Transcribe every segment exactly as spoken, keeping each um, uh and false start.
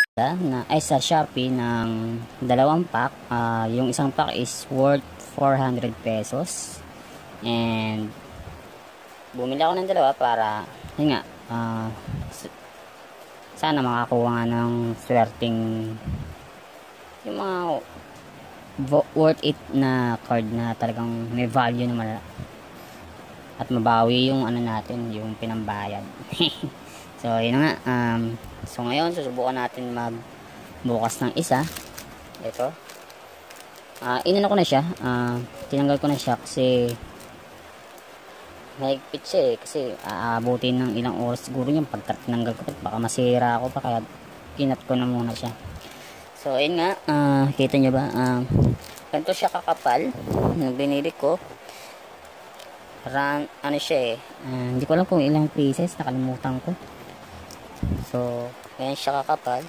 na ay sa Shopee ng dalawang pack. Uh, yung isang pack is worth four hundred pesos. And bumili ako ng dalawa para yun nga, uh, sana makakuha nga ng swerting yung mga worth it na card na talagang may value naman at mabawi yung ano natin, yung pinambayad. So yun nga, um, so ngayon susubukan natin magbukas ng isa. Ito uh, inano ko na siya, uh, tinanggal ko na siya kasi mahigpit siya eh, kasi aabutin ng ilang oras siguro yung pag tinanggal ko, baka masira ako pa, kaya kinat ko na muna siya. So ayun nga, uh, kita nyo ba, uh, ganito siya kakapal yung binili ko. Parang ano siya eh, uh, hindi ko alam kung ilang pieces, nakalimutan ko. So ganyan siya kakapal,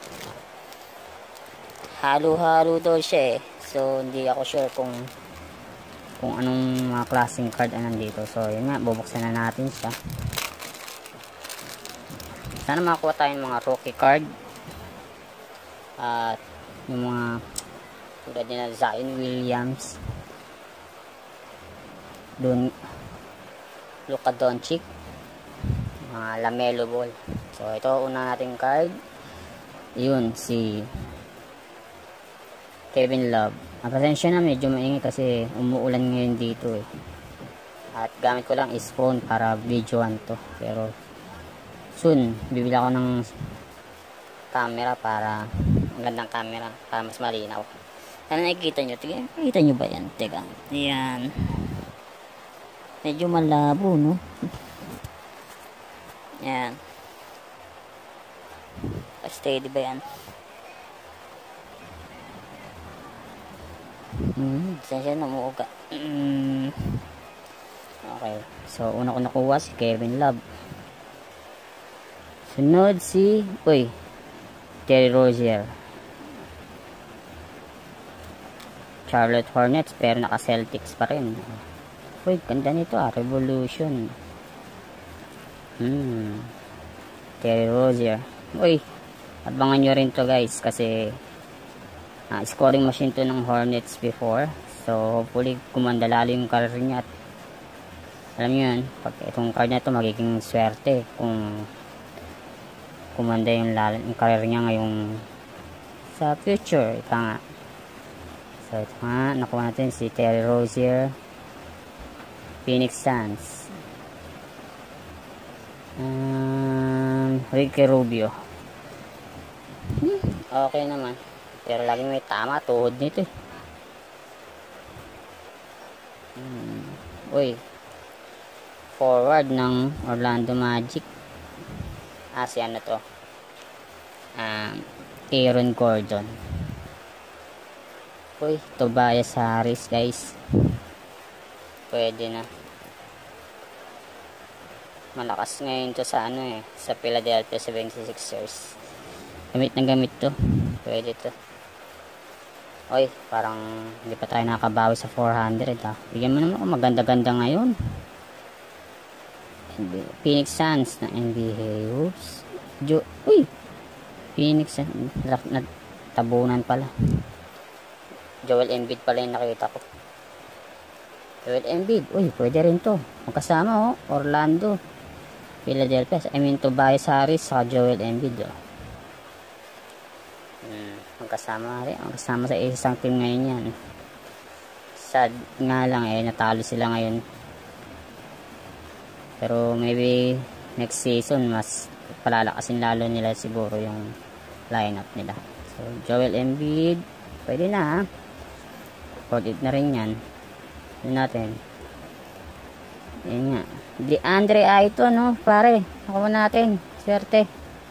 halo-halo daw siya eh. So hindi ako sure kung kung anong mga klaseng card ang nandito. So yun nga, bubuksan na natin siya. Sana makakuha tayong mga rookie card at yung mga tulad nila Zion Williams, Don Luka Doncic, mga Lamelo Ball. So ito una nating card, yun si Kevin Love. Ang pasensya na, medyo maingay kasi umuulan ngayon dito eh. At gamit ko lang is phone para videoan to. Pero soon bibili ako ng camera para magandang camera para mas malinaw. Sana nakikita nyo. Tiga, nakikita nyo ba yan? Teka. Ayan. Medyo malabo, no? Ayan. Steady ba yan? Hmm, sensya na muuga. Mm. Okay. So, una ko nakuha si Kevin Love. Sunod si, uy, Terry Rozier. Charlotte Hornets, pero naka-Celtics pa rin. Uy, ganda nito ah, Revolution. Hmm. Terry Rozier. Uy, abangan nyo rin to guys, kasi Uh, scoring machine to ng Hornets before. So hopefully kumanda lalo yung career niya. At alam nyo yun, pag itong card na to magiging swerte kung kumanda yung, lalo, yung career niya ngayong sa future. Ika nga. So ito nga, nakuha natin si Terry Rozier, Phoenix Suns. um, Ricky Rubio. hmm, okay naman, pero laging may tama tuhod nito eh. Hmm. Uy, forward ng Orlando Magic. Ah, si ano to? Um, Aaron Gordon. Uy, Tobias Harris guys. Pwede na. Malakas ngayon to sa ano eh, sa Philadelphia seventy-sixers. Gamit na gamit to. Pwede to. Oy, parang hindi pa tayo nakabawi sa four hundred ha. Bigyan mo naman ako maganda-ganda ngayon. Phoenix Suns na N B A. Oops. Jo Uy! Phoenix Suns. Tabunan pala. Joel Embiid pala yung nakita ko. Joel Embiid. Uy, pwede rin to. Magkasama oh. Orlando, Philadelphia. I mean, Tobias Harris sa Joel Embiid oh. Hmm, magkasama rin. Magkasama sa isang team ngayon yan. Sad nga lang eh, natalo sila ngayon. Pero maybe next season mas palalakasin lalo nila siguro yung lineup nila. So Joel Embiid, pwede na ha. Pwede na rin yan. Yun natin. Yan nga. DeAndre Ayton no, pare. Nakuha natin. Swerte.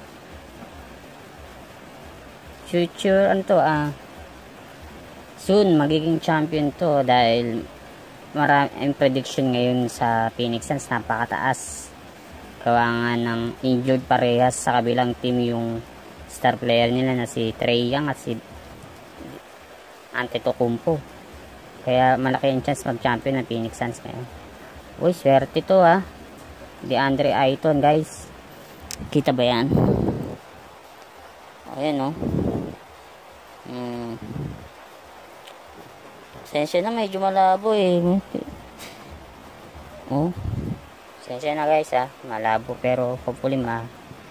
Future ano to ah. Soon magiging champion to dahil maraming prediction ngayon sa Phoenix Suns, napakataas. Gawa nga ng injured parehas sa kabilang team yung star player nila na si Trae Young at si Antetokounmpo. Kaya malaki ang chance mag-champion ng Phoenix Suns ngayon. Uy, swerte to ha. DeAndre Ayton guys. Kita ba yan? Ayan o. Hmm. Sensya na, medyo malabo eh. Oh. Sensya na guys ha. Malabo pero hopefully ma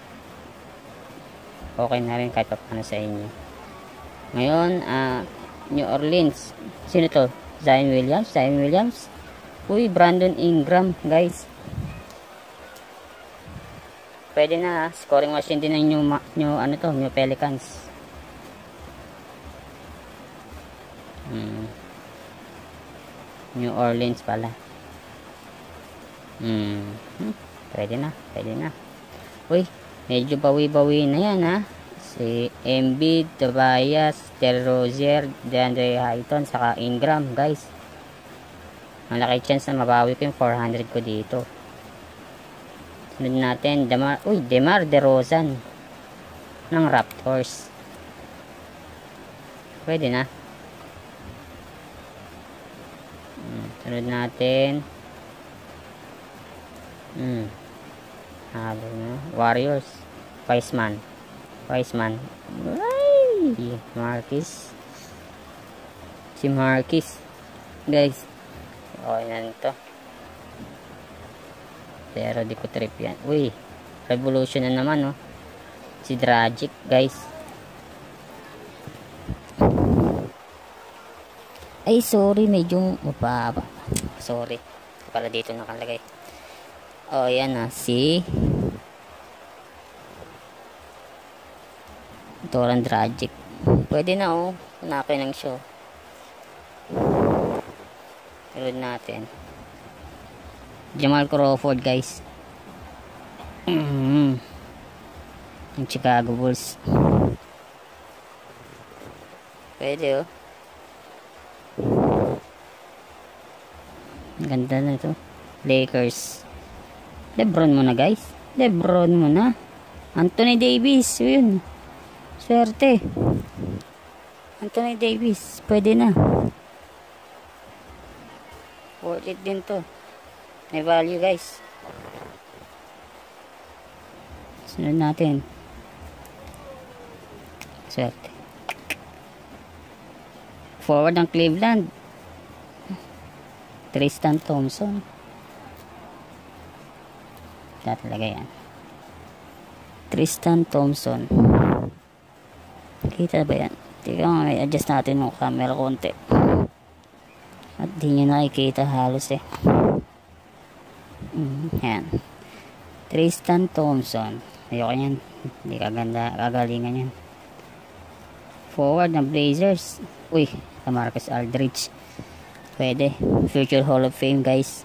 okay na rin kahit pa paano sa inyo. Ngayon, uh, New Orleans. Sino to? Zion Williams? Zion Williams? Uy, Brandon Ingram guys. Pwede na ha. Scoring machine din ng new, new, ano to, New Pelicans. Hmm. New Orleans pala. Hmm. hmm. Pwede na. Pwede na. Uy, medyo bawi-bawi na yan ha. Si Embiid, Tobias, Terry Rozier, DeAndre Ayton, saka Ingram guys. Malaki chance na mabawi ko yung four hundred ko dito. Sunod natin, Demar, uy, Demar DeRozan ng Raptors. Pwede na. Hmm, sunod natin. Hmm. Halo na. Warriors. Wiseman. Wiseman. Ay! Marquis. Si Marquis. Guys. Okay na nito. Pero di ko trip yan. Uy. Revolution na naman, oh. Si Dragic, guys. Ay, sorry. Medyo mababa. Sorry. Pala dito nakalagay. Oh, yan na. Si Goran Dragic. Pwede na, oh. Nakin ng show. Tulad natin. Jamal Crawford, guys. Mm-hmm. Yung Chicago Bulls. Pwede, oh. Ganda na ito. Lakers. LeBron muna, guys. LeBron muna. Anthony Davis. Yun. Swerte. Anthony Davis. Pwede na. Worth it din to. May value, guys. Sunod natin. Swerte. Forward ng Cleveland. Tristan Thompson. Talaga yan. Tristan Thompson. Kita ba yan? Tika nga, may adjust natin yung camera konti. At di nyo nakikita halos eh. Mm, yan. Tristan Thompson. Ayoko yan. Hindi kaganda. Kagalingan yan. Forward ng Blazers. Uy, Marcus Aldridge. Pwede. Future Hall of Fame, guys.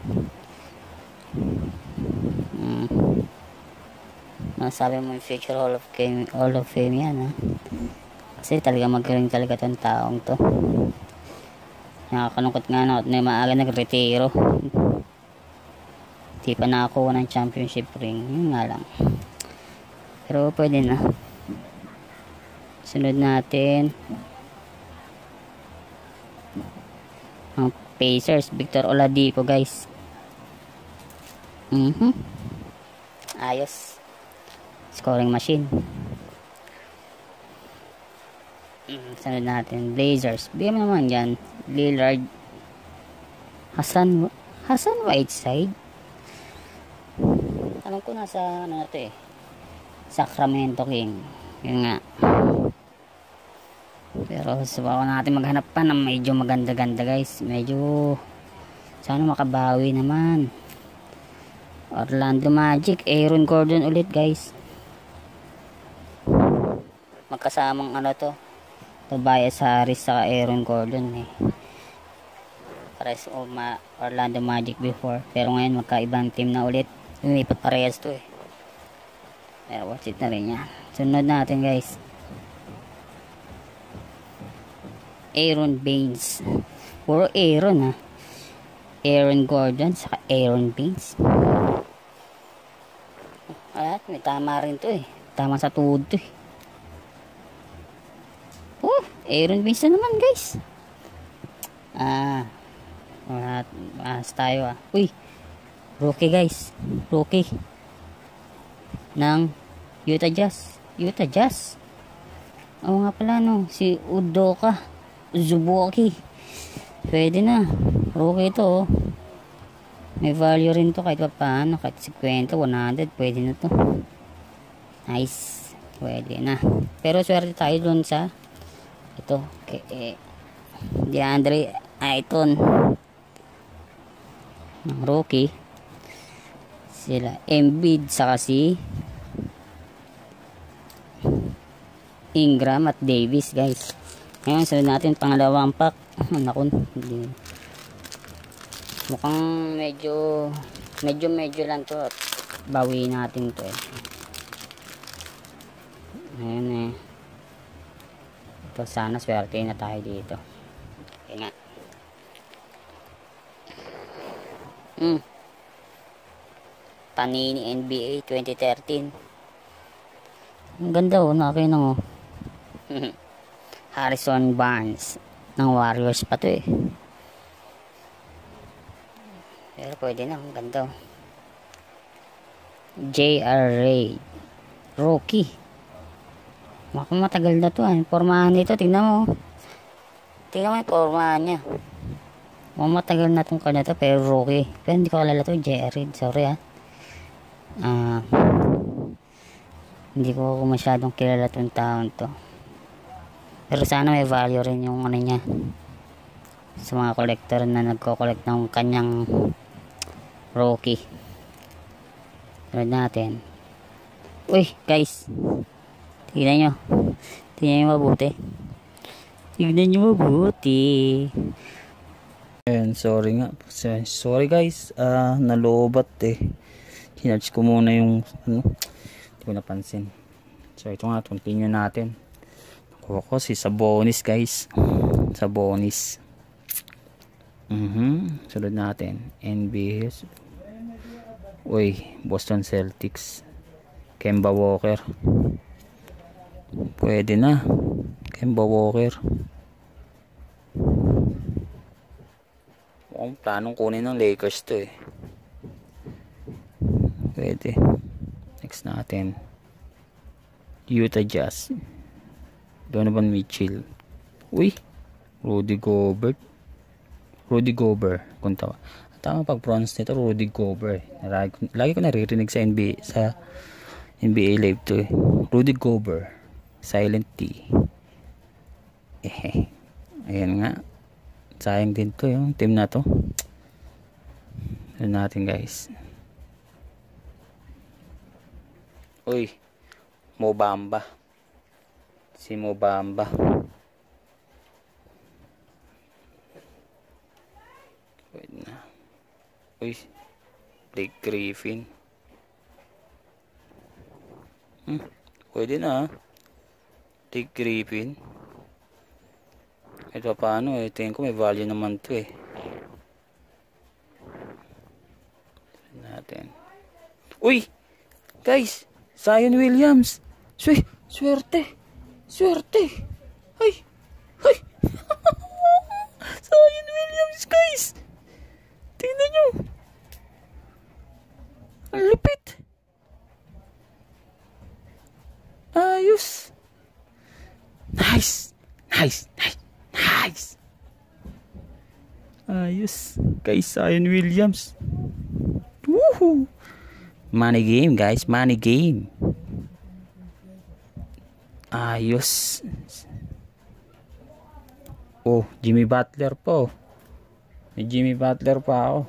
Mm. Masabi mo yung Future Hall of Fame, Hall of Fame yan, ha? Kasi talaga magaling talaga tong taong to. Nakakalungkot nga na na maaga nagretiro. Di pa nakakuha ng championship ring. Yun nga lang. Pero pwede na. Sunod natin ang Pacers. Victor Oladipo, guys. Mhm. Ayos. Scoring machine. Mm, sunod natin Blazers. Bigyan mo naman dyan Lillard. Hassan Hassan Whiteside. Alam ko nasa ano na to eh, Sacramento King. Yun nga. Pero subukan natin maghanap pa ng medyo maganda-ganda, guys. Medyo sana makabawi naman. Orlando Magic, Aaron Gordon ulit, guys. Magkasamang ano to, Tobias Harris sa Aaron Gordon eh. Pares o ma Orlando Magic before, pero ngayon magkaibang team na ulit. Lumipat parehas to eh. Pero worth it na rin yan. Sunod natin, guys, Aaron Baines. Puro Aaron, ha. Aaron Gordon saka Aaron Baines. At may tama rin to eh. Tama sa tuhod to eh. Oh, Aaron Baines na naman, guys. Ah, At mas tayo ah. Uy, rookie, guys. Rookie ng Utah Jazz. Utah Jazz. Oo nga pala, no, si Udoka Zubuoki. Pwede na. Okay to, oh. May value rin to kahit pa paano. Kahit fifty, one hundred, pwede na to. Nice. Pwede na. Pero swerte tayo dun sa ito. Okay, eh, DeAndre Ayton. Ng rookie. Sila Embiid saka si Ingram at Davis, guys. Ngayon, sunod natin pangalawang pack. Naku, hindi. Mukhang medyo medyo medyo lang to. Bawi natin to eh. Ayan eh. Ito, sana swerte na tayo dito. Okay nga. Hmm. Panini N B A twenty thirteen. Ang ganda, oh. Nakakina mo. Harrison Barnes ng Warriors pa to eh. Pero pwede na. Ang ganda, oh. J R. Ray rookie. Mukhang matagal na to, ah. Pormahan nito, tingnan mo. Tingnan mo yung pormahan niya. Mukhang matagal na tong kanya to, pero rookie. Pero hindi ko kalala to, J R. Ray. Sorry, ah. Ah, uh, hindi ko masyadong kilala tong taon to. Pero sana may value rin yung ano niya sa mga collector na nagko-collect ng kanyang rookie. Sunod natin. Uy, guys. Tignan nyo. Tignan nyo mabuti. Tignan nyo mabuti. And sorry nga. Sorry guys. Uh, nalobat eh. Hinarch ko muna yung ano. Hindi ko napansin. So ito nga. Continue natin. Nakuha ko si Sabonis, guys. Sabonis. Mhm. Sunod natin. N B A. Uy. Boston Celtics. Kemba Walker. Pwede na. Kemba Walker. Mukhang planong kunin ng Lakers to eh. Pwede. Next natin. Utah Jazz. Donovan Mitchell. Uy. Rudy Gobert. Rudy Gobert. Kung tawa. Tama pag-pronounce nito, Rudy Gobert. Lagi, lagi ko naririnig sa N B A. Sa N B A live to eh. Rudy Gobert. Silent T. Eh. Ayan nga. Sayang din to yung team na to. Ayan natin, guys. Uy. Mobamba. Si Mobamba. Pwede na. Uy. Blake Griffin. Hmm. Pwede na. Blake Griffin. Ito paano eh. Tingin ko may value naman to eh. Natin. Uy! Guys! Zion Williams! Swe! Swerte! Swerte! Ay! Ay! Zion Williams, guys! Tingnan nyo! Ang lupit! Ayos! Nice! Nice! Nice! Nice! Ayos! Guys, Zion Williams! Woohoo! Money game, guys. Money game. Ayos. Oh, Jimmy Butler po. May Jimmy Butler pa ako.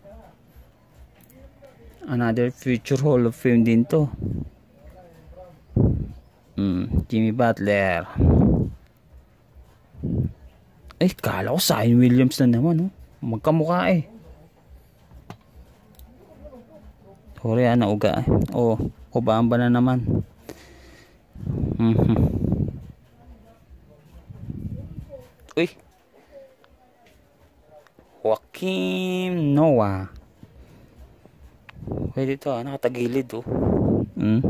Another future Hall of Fame din to. Hmm, Jimmy Butler. Eh, kala ko Zion Williams na naman, oh. Magkamukha eh. Sorry, ah, nauga eh. Oh, Obamba na naman. Mm-hmm. Uy. Joakim Noah. Pwede ito, ah. Nakatagilid, oh. Hmm.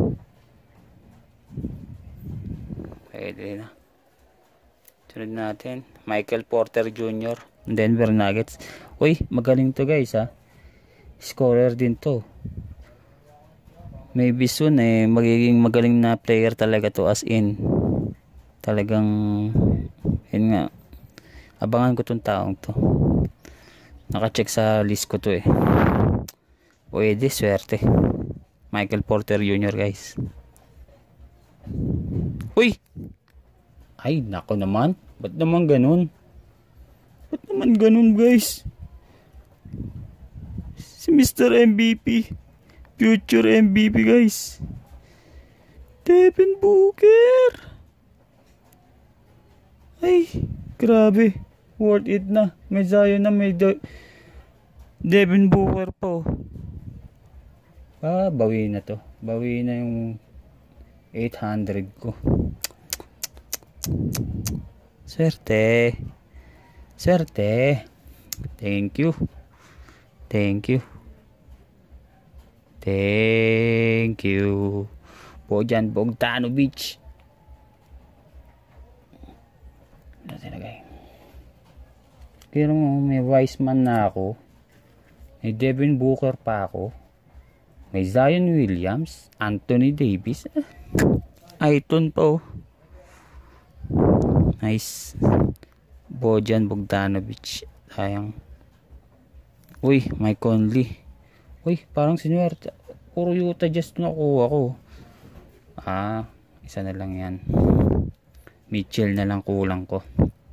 Pwede na. Sunod natin. Michael Porter Junior Denver Nuggets. Uy, magaling to, guys, ah. Scorer din to. Maybe soon eh magiging magaling na player talaga to, as in Talagang yun nga, abangan ko tong taong to. Naka-check sa list ko to eh. Pwede, swerte. Michael Porter Junior guys. Uy! Ay, nako naman. Ba't naman ganun? Ba't naman ganun guys? Si Mister M V P. Future M V P guys. Devin Booker. Ay, grabe. Worth it na. May Zion na, may De Devin Booker po. Ah, bawi na to. Bawi na yung eight hundred ko. Swerte. Swerte. Thank you. Thank you. Thank you. Bojan Bogdanovic. Ano tinagay? Pero may Wiseman na ako. May Devin Booker pa ako. May Zion Williams. Anthony Davis. Aiton pa oh. Nice. Bojan Bogdanovic. Sayang. Uy, Mike Conley. Uy, parang sinuwerte. Puro Utah Jazz nakuha ko. Ah, isa na lang yan. Mitchell na lang kulang ko.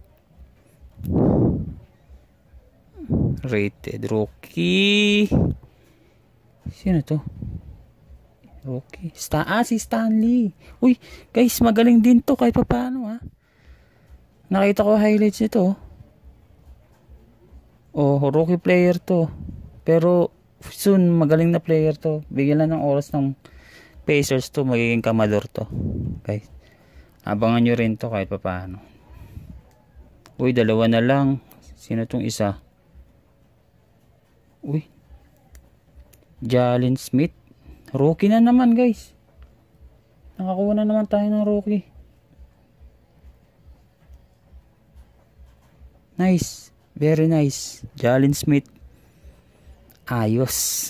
Rated rookie. Sino to? Rookie. Sta ah, si Stanley. Uy, guys, magaling din to kahit pa paano ha. Nakita ko highlights nito. Oh, rookie player to. Pero soon magaling na player to. Bigyan lang ng oras ng Pacers to, magiging kamador to. Guys, abangan nyo rin to kahit pa paano. Uy, dalawa na lang. Sino tong isa? Uy, Jalen Smith. Rookie na naman guys. Nakakuha na naman tayo ng rookie. Nice. Very nice. Jalen Smith. Ayos.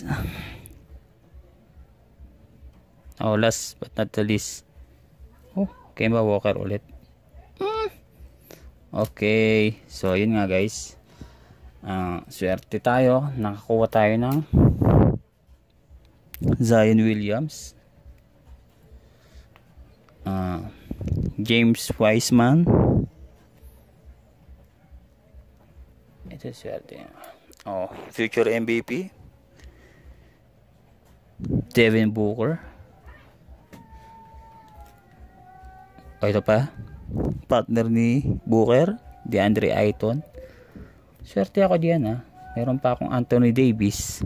Oh, last but not the least. Oh, Kemba Walker ulit. Mm. Okay. So, yun nga guys. Uh, swerte tayo. Nakakuha tayo ng Zion Williams. Uh, James Wiseman. Ito swerte. Oh, future M V P. Devin Booker. O ito pa, partner ni Booker, DeAndre Ayton. Swerte ako diyan ha. Meron pa akong Anthony Davis.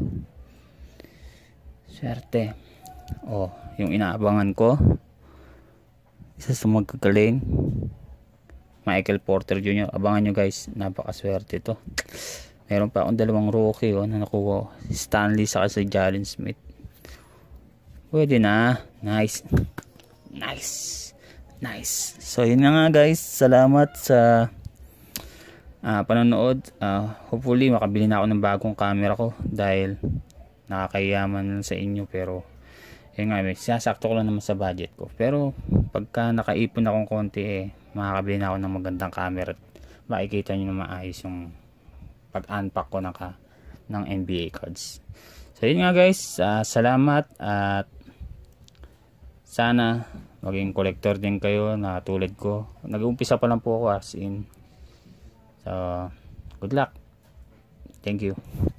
Swerte. Oh, yung inaabangan ko, isa sa magkagaling, Michael Porter Junior Abangan nyo guys, napakaswerte to. Meron pa akong dalawang rookie oh, na nakuha. Stanley saka si Jalen Smith. Pwede na. Nice. Nice. Nice. So yun nga guys, salamat sa uh, panonood. Uh, hopefully makabili na ako ng bagong camera ko dahil nakakayaman sa inyo, pero yun nga, may sasakto ko lang naman sa budget ko. Pero pagka nakaipon akong konti eh, makakabili na ako ng magandang camera. Makikita nyo na maayos yung pag-unpack ko ng, ka, ng N B A cards. So yun nga guys, uh, salamat at sana maging collector din kayo na tulad ko. Nag-uumpisa pa lang po ako as in. So, good luck. Thank you.